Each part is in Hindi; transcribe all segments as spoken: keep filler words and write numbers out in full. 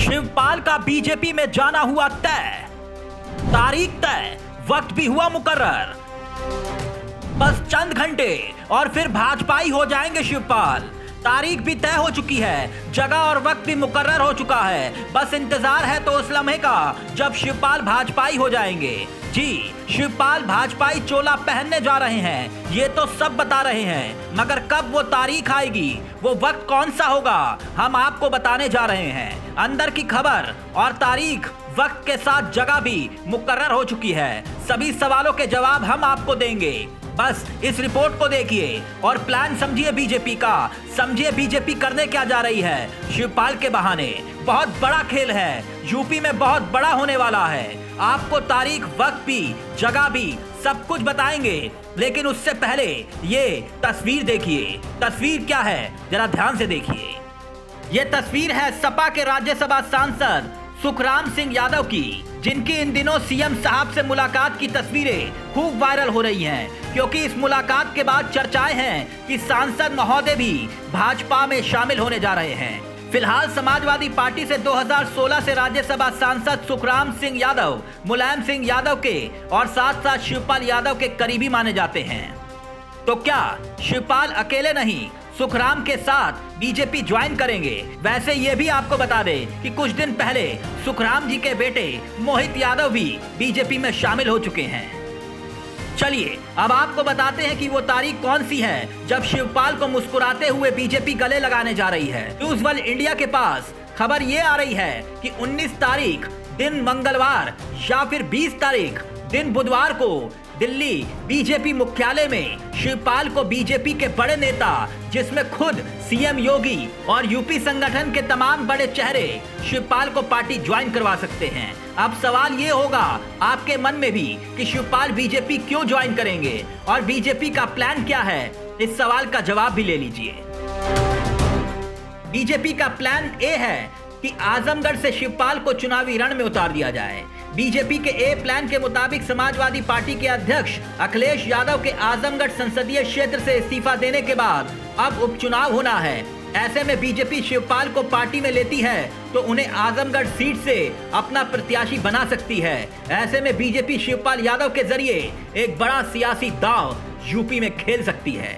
शिवपाल का बीजेपी में जाना हुआ तय, तारीख तय, वक्त भी हुआ मुकर्रर। बस चंद घंटे और फिर भाजपाई हो जाएंगे शिवपाल। तारीख भी तय हो चुकी है, जगह और वक्त भी मुकर्रर हो चुका है। बस इंतजार है तो उस लम्हे का जब शिवपाल भाजपाई हो जाएंगे। जी, शिवपाल भाजपाई चोला पहनने जा रहे हैं, ये तो सब बता रहे हैं, मगर कब वो तारीख आएगी, वो वक्त कौन सा होगा, हम आपको बताने जा रहे हैं। अंदर की खबर और तारीख, वक्त के साथ जगह भी मुकर्रर हो चुकी है। सभी सवालों के जवाब हम आपको देंगे। बस इस रिपोर्ट को देखिए और प्लान समझिए बीजेपी का। समझिए बीजेपी करने क्या जा रही है शिवपाल के बहाने। बहुत बड़ा खेल है, यूपी में बहुत बड़ा होने वाला है। आपको तारीख, वक्त भी, जगह भी सब कुछ बताएंगे, लेकिन उससे पहले ये तस्वीर देखिए। तस्वीर क्या है जरा ध्यान से देखिए। ये तस्वीर है सपा के राज्यसभा सांसद सुखराम सिंह यादव की, जिनकी इन दिनों सीएम साहब से मुलाकात की तस्वीरें खूब वायरल हो रही हैं, क्योंकि इस मुलाकात के बाद चर्चाएं हैं कि सांसद महोदय भी भाजपा में शामिल होने जा रहे हैं। फिलहाल समाजवादी पार्टी से दो हज़ार सोलह से राज्यसभा सांसद सुखराम सिंह यादव मुलायम सिंह यादव के और साथ साथ शिवपाल यादव के करीबी माने जाते हैं। तो क्या शिवपाल अकेले नहीं, सुखराम के साथ बीजेपी ज्वाइन करेंगे? वैसे ये भी आपको बता दें कि कुछ दिन पहले सुखराम जी के बेटे मोहित यादव भी बीजेपी में शामिल हो चुके हैं। चलिए अब आपको बताते हैं कि वो तारीख कौन सी है जब शिवपाल को मुस्कुराते हुए बीजेपी गले लगाने जा रही है। न्यूज वर्ल्ड इंडिया के पास खबर ये आ रही है कि उन्नीस तारीख दिन मंगलवार या फिर बीस तारीख दिन बुधवार को दिल्ली बीजेपी मुख्यालय में शिवपाल को बीजेपी के बड़े नेता, जिसमें खुद सीएम योगी और यूपी संगठन के तमाम बड़े चेहरे शिवपाल को पार्टी ज्वाइन करवा सकते हैं। अब सवाल ये होगा आपके मन में भी कि शिवपाल बीजेपी क्यों ज्वाइन करेंगे और बीजेपी का प्लान क्या है। इस सवाल का जवाब भी ले लीजिए। बीजेपी का प्लान ए है कि आजमगढ़ से शिवपाल को चुनावी रण में उतार दिया जाए। बीजेपी के ए प्लान के मुताबिक समाजवादी पार्टी के अध्यक्ष अखिलेश यादव के आजमगढ़ संसदीय क्षेत्र से इस्तीफा देने के बाद अब उपचुनाव होना है। ऐसे में बीजेपी शिवपाल को पार्टी में लेती है तो उन्हें आजमगढ़ सीट से अपना प्रत्याशी बना सकती है। ऐसे में बीजेपी शिवपाल यादव के जरिए एक बड़ा सियासी दांव यूपी में खेल सकती है।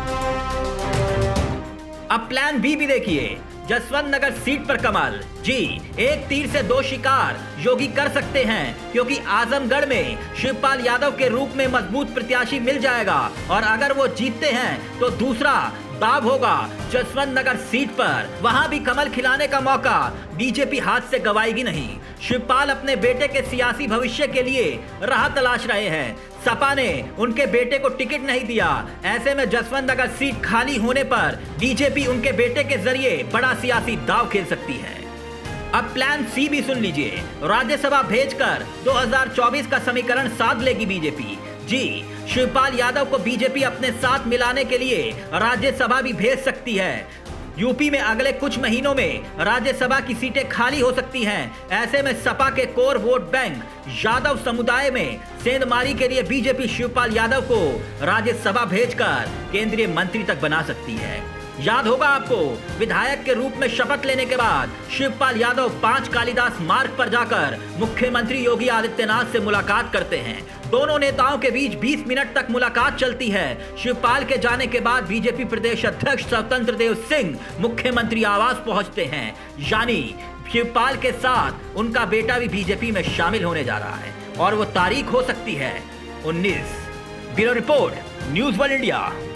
अब प्लान बी भी देखिए। जसवंत नगर सीट पर कमल। जी, एक तीर से दो शिकार योगी कर सकते हैं, क्योंकि आजमगढ़ में शिवपाल यादव के रूप में मजबूत प्रत्याशी मिल जाएगा और अगर वो जीतते हैं तो दूसरा दाव होगा जसवंत नगर सीट पर। वहां भी कमल खिलाने का मौका बीजेपी हाथ से गवाएगी नहीं। शिवपाल अपने बेटे के सियासी भविष्य के लिए राह तलाश रहे हैं। सपा ने उनके बेटे को टिकट नहीं दिया। ऐसे में जसवंत नगर सीट खाली होने पर बीजेपी उनके बेटे के जरिए बड़ा सियासी दाव खेल सकती है। अब प्लान सी भी सुन लीजिए। राज्यसभा भेजकर दो हज़ार चौबीस का समीकरण साध लेगी बीजेपी। जी, शिवपाल यादव को बीजेपी अपने साथ मिलाने के लिए राज्यसभा भी भेज सकती है। यूपी में अगले कुछ महीनों में राज्यसभा की सीटें खाली हो सकती हैं। ऐसे में सपा के कोर वोट बैंक यादव समुदाय में सेंधमारी के लिए बीजेपी शिवपाल यादव को राज्यसभा भेजकर केंद्रीय मंत्री तक बना सकती है। याद होगा आपको, विधायक के रूप में शपथ लेने के बाद शिवपाल यादव पांच कालिदास मार्ग पर जाकर मुख्यमंत्री योगी आदित्यनाथ से मुलाकात करते हैं। दोनों नेताओं के बीच बीस मिनट तक मुलाकात चलती है। शिवपाल के जाने के बाद बीजेपी प्रदेश अध्यक्ष स्वतंत्र देव सिंह मुख्यमंत्री आवास पहुंचते हैं, यानी शिवपाल के साथ उनका बेटा भी बीजेपी में शामिल होने जा रहा है और वो तारीख हो सकती है उन्नीस। Bureau report, News World India.